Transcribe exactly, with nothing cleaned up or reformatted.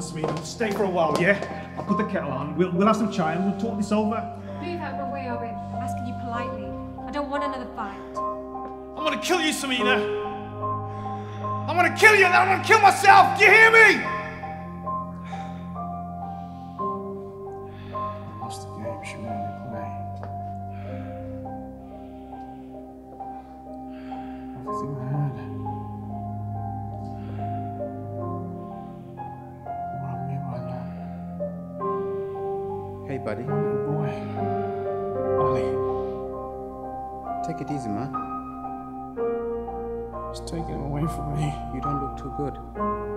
Samina. Stay for a while, yeah? I'll put the kettle on. We'll, we'll have some chai and we'll talk this over. Move out of my way, Abid. I'm asking you politely. I don't want another fight. I'm gonna kill you, Samina. I'm gonna kill you and then I'm gonna kill myself. Do you hear me? I lost the game she made me play. Everything I had. What I mean by that? Hey, buddy. Little boy. Ollie. Take it easy, man. It's taking him away from me. You don't look too good.